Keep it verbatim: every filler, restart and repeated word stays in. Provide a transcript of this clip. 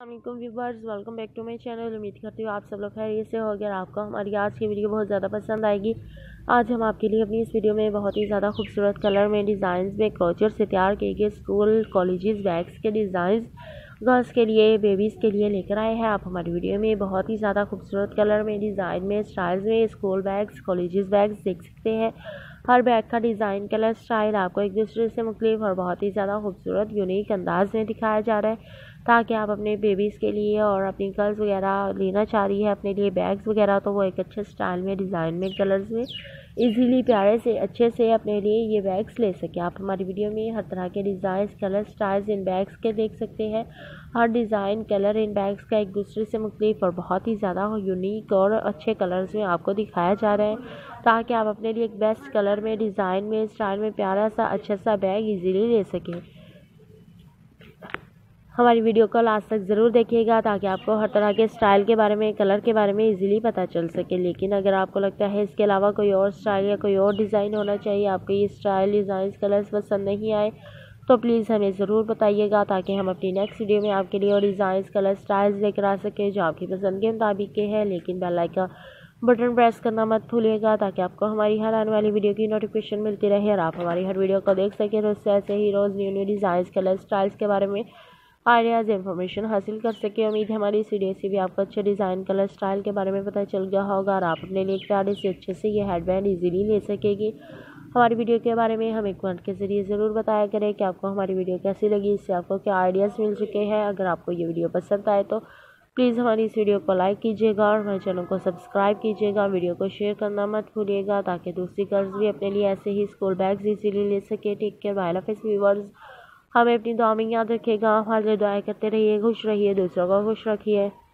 अस्सलाम viewers, welcome back to my channel. उम्मीद करती हूँ आप सब लोग खैरियत से हो। अगर आपको हमारी आज की वीडियो बहुत ज़्यादा पसंद आएगी, आज हम आपके लिए अपनी इस वीडियो में बहुत ही ज़्यादा खूबसूरत कलर में डिज़ाइंस में क्रोचेट से तैयार किए गए स्कूल कॉलेजेस बैग्स के डिज़ाइंस गर्ल्स के लिए, बेबीज़ के लिए लेकर आए हैं। आप हमारी वीडियो में बहुत ही ज़्यादा खूबसूरत कलर में, डिज़ाइन में, स्टाइल्स में स्कूल बैग्स, कॉलेजेस बैग्स देख सकते हैं। हर बैग का डिज़ाइन, कलर, स्टाइल आपको एक दूसरे से मुख्तलिफ और बहुत ही ज़्यादा खूबसूरत यूनिक अंदाज में दिखाया जा रहा है, ताकि आप अपने बेबीज़ के लिए और अपनी गर्ल्स वगैरह लेना चाह रही है अपने लिए बैग्स वगैरह, तो वो एक अच्छे स्टाइल में, डिज़ाइन में, कलर्स में इजीली प्यारे से अच्छे से अपने लिए ये बैग्स ले सके। आप हमारी वीडियो में हर तरह के डिज़ाइन, कलर, स्टाइल्स इन बैग्स के देख सकते हैं। हर डिज़ाइन, कलर इन बैग्स का एक दूसरे से मुख्तलिफ और बहुत ही ज़्यादा यूनिक और अच्छे कलर्स में आपको दिखाया जा रहा है, ताकि आप अपने लिए एक बेस्ट कलर में, डिज़ाइन में, स्टाइल में प्यारा सा अच्छा सा बैग इजीली ले सकें। हमारी वीडियो को लास्ट तक ज़रूर देखिएगा, ताकि आपको हर तरह के स्टाइल के बारे में, कलर के बारे में इजीली पता चल सके। लेकिन अगर आपको लगता है इसके अलावा कोई और स्टाइल या कोई और डिज़ाइन होना चाहिए, आपको ये स्टाइल, डिज़ाइन, कलर्स पसंद नहीं आए, तो प्लीज़ हमें ज़रूर बताइएगा, ताकि हम अपनी नेक्स्ट वीडियो में आपके लिए और डिज़ाइन, कलर, स्टाइल्स लेकर आ सकें जो आपकी पसंद के मुताबिक के हैं। लेकिन बेल आइकन बटन प्रेस करना मत भूलिएगा, ताकि आपको हमारी हर आने वाली वीडियो की नोटिफिकेशन मिलती रहे और आप हमारी हर वीडियो को देख सकें। तो उससे ऐसे ही रोज़ new new design, colour, styles के बारे में आइडियाज़, इंफॉर्मेशन हासिल कर सके। उम्मीद है हमारी इस वीडियो से भी आपको अच्छे डिज़ाइन, कलर, स्टाइल के बारे में पता चल गया होगा और आप अपने लिए प्यारे से अच्छे से ये हेडबैंड इजीली ले सकेगी। हमारी वीडियो के बारे में हमें कमेंट के ज़रिए ज़रूर बताया करें कि आपको हमारी वीडियो कैसी लगी, इससे आपको क्या आइडियाज़ मिल चुके हैं। अगर आपको ये वीडियो पसंद आए तो प्लीज़ हमारी इस वीडियो को लाइक कीजिएगा और हमारे चैनल को सब्सक्राइब कीजिएगा। वीडियो को शेयर करना मत भूलिएगा, ताकि दूसरी गर्ल्स भी अपने लिए ऐसे ही स्कूल बैग्स इजीली ले सके। टेक केयर, बाय, अल्लाह हाफ़िज़ व्यूअर्स। हमें अपनी दुआ में याद रखिएगा, हमारे लिए दुआएं करते रहिए, खुश रहिए, दूसरों को खुश रखिए।